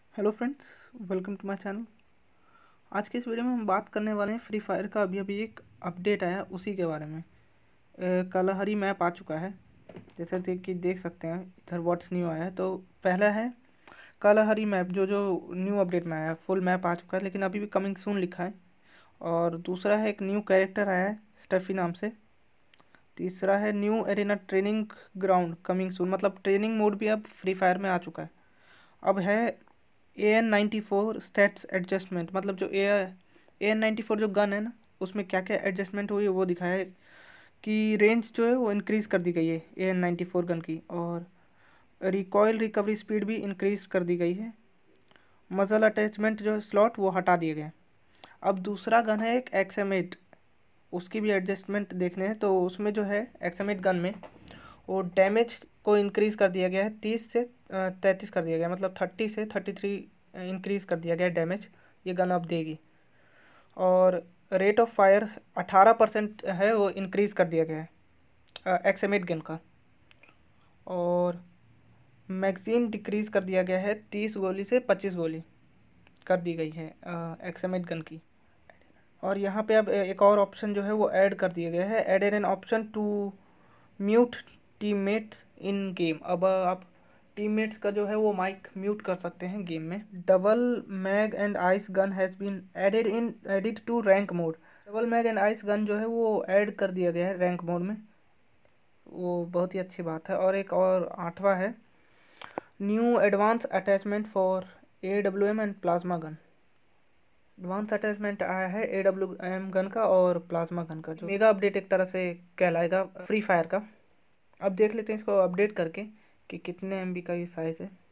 Hello friends, welcome to my channel. आज के इस वीडियो में हम बात करने वाले हैं फ्री फायर का। अभी एक अपडेट आया उसी के बारे में। कालाहारी मैप आ चुका है, जैसे कि देख सकते हैं इधर व्हाट्स न्यू आया है। तो पहला है कालाहारी मैप, जो न्यू अपडेट में आया है। फुल मैप आ चुका है लेकिन अभी भी कमिंग सून लिखा है। और दूसरा है एक न्यू कैरेक्टर आया है स्टेफी नाम से। तीसरा है new arena training ground coming soon, मतलब ट्रेनिंग मोड भी अब फ्री फायर में आ चुका है। अब है AN94 स्टैट्स एडजस्टमेंट, मतलब जो AN94 जो गन है ना, उसमें क्या क्या एडजस्टमेंट हुई है वो दिखाया है। कि रेंज जो है वो इंक्रीज़ कर दी गई है AN94 गन की, और रिकॉयल रिकवरी स्पीड भी इंक्रीज कर दी गई है। मजल अटैचमेंट जो है स्लॉट वो हटा दिए गए। अब दूसरा गन है एक XM8, उसकी भी एडजस्टमेंट देखने हैं। तो उसमें जो है XM8 गन में वो डैमेज को इंक्रीज़ कर दिया गया है, 30 से 33 कर दिया गया, मतलब 30 से 33 इंक्रीज़ कर दिया गया है डैमेज। ये गन अब देगी। और रेट ऑफ फायर 18% है, वो इंक्रीज़ कर दिया गया है XM8 गन का। और मैगज़ीन डिक्रीज़ कर दिया गया है, 30 गोली से 25 गोली कर दी गई है XM8 गन की। और यहाँ पे अब एक और ऑप्शन जो है वो ऐड कर दिया गया है, add an option to mute teammates in game. अब आप टीममेट्स का जो है वो माइक म्यूट कर सकते हैं गेम में। Double mag and ice gun has been added to rank mode. Double mag and ice gun जो है वो ऐड कर दिया गया है रैंक मोड में, वो बहुत ही अच्छी बात है। और एक और आठवां है new advance attachment for AWM and plasma gun. Advance attachment आया है AWM गन का और प्लाज्मा गन का, जो मेगा अपडेट एक तरह से कहलाएगा फ्री फायर का। अब देख लेते हैं इसको अपडेट करके कि कितने MB का ये साइज़ है।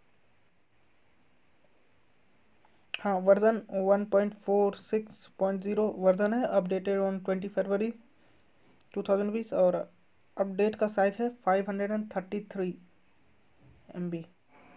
हाँ, वर्जन 1.46.0 वर्जन है, अपडेटेड ऑन 20 फरवरी 2020। और अपडेट का साइज है 533 MB।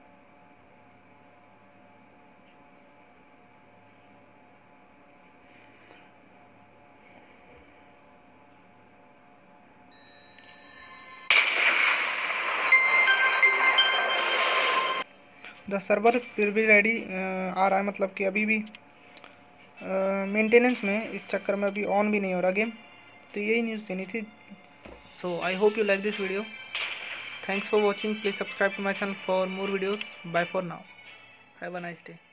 द सर्वर फिर भी रेडी आ रहा है, मतलब कि अभी भी मेंटेनेंस में है, इस चक्कर में अभी ऑन भी नहीं हो रहा गेम। तो यही न्यूज़ देनी थी। So I hope you like this video. Thanks for watching. Please subscribe to my channel for more videos. Bye for now. Have a nice day.